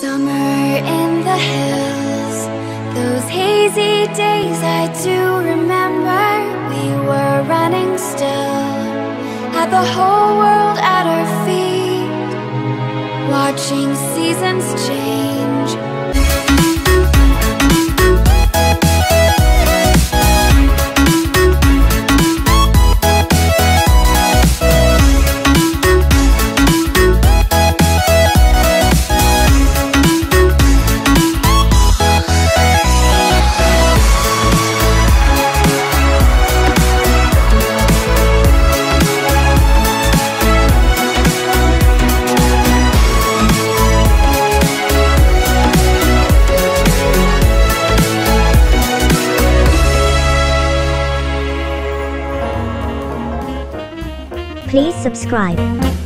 Summer in the hills, those hazy days I do remember. We were running still, had the whole world at our feet, watching seasons change. Please subscribe.